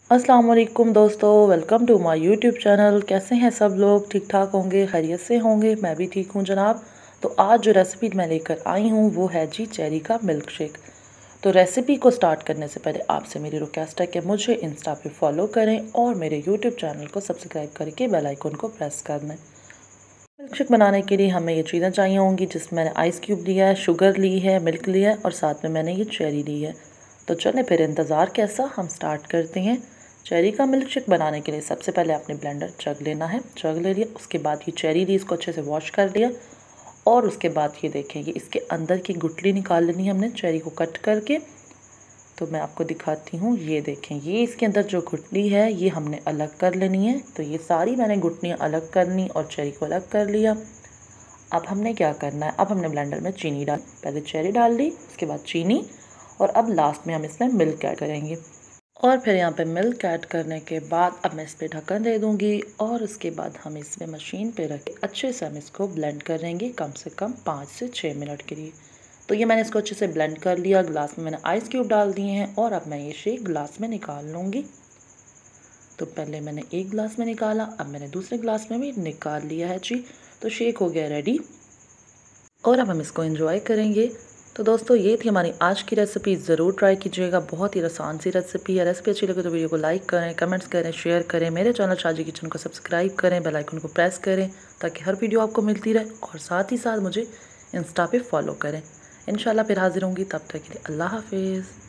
अस्सलाम वालेकुम दोस्तों, welcome to my YouTube channel. कैसे हैं सब लोग? ठीक ठाक होंगे, खैरियत से होंगे। मैं भी ठीक हूँ जनाब। तो आज जो रेसिपी मैं लेकर आई हूँ वो है जी चेरी का मिल्क शेक। तो रेसिपी को स्टार्ट करने से पहले आपसे मेरी रिक्वेस्ट है कि मुझे इंस्टा पे फॉलो करें और मेरे यूट्यूब चैनल को सब्सक्राइब करके बेल आइकन को प्रेस कर दें। मिल्क शेक बनाने के लिए हमें ये चीज़ें चाहिए होंगी, जिसमें मैंने आइस क्यूब लिया है, शुगर ली है, मिल्क लिया है और साथ में मैंने ये चेरी ली है। तो चलें फिर इंतज़ार कैसा, हम स्टार्ट करते हैं। चेरी का मिल्क शेक बनाने के लिए सबसे पहले आपने ब्लेंडर जग लेना है। जग ले लिया, उसके बाद ये चेरी ली, इसको अच्छे से वॉश कर लिया और उसके बाद ये देखें, ये इसके अंदर की गुठली निकाल लेनी है हमने चेरी को कट करके। तो मैं आपको दिखाती हूँ, ये देखें, ये इसके अंदर जो गुठली है ये हमने अलग कर लेनी है। तो ये सारी मैंने गुठलियाँ अलग करनी और चेरी को अलग कर लिया। अब हमने क्या करना है, अब हमने ब्लेंडर में चीनी डाल, पहले चेरी डाल दी, उसके बाद चीनी और अब लास्ट में हम इसमें मिल्क ऐड करेंगे। और फिर यहाँ पे मिल्क ऐड करने के बाद अब मैं इस पर ढक्कन दे दूँगी और उसके बाद हम इसमें मशीन पे रख के अच्छे से हम इसको ब्लेंड करेंगे, कम से कम 5 से 6 मिनट के लिए। तो ये मैंने इसको अच्छे से ब्लेंड कर लिया। ग्लास में मैंने आइस क्यूब डाल दिए हैं और अब मैं ये शेक ग्लास में निकाल लूँगी। तो पहले मैंने एक ग्लास में निकाला, अब मैंने दूसरे ग्लास में भी निकाल लिया है जी। तो शेक हो गया रेडी और अब हम इसको एंजॉय करेंगे। तो दोस्तों ये थी हमारी आज की रेसिपी, ज़रूर ट्राई कीजिएगा। बहुत ही आसान सी रेसिपी है। रेसिपी अच्छी लगे तो वीडियो को लाइक करें, कमेंट्स करें, शेयर करें। मेरे चैनल शाजी किचन को सब्सक्राइब करें, बेल आइकन को प्रेस करें ताकि हर वीडियो आपको मिलती रहे और साथ ही साथ मुझे इंस्टा पे फॉलो करें। इंशाल्लाह फिर हाजिर होंगी, तब तक के लिए अल्लाह हाफिज़।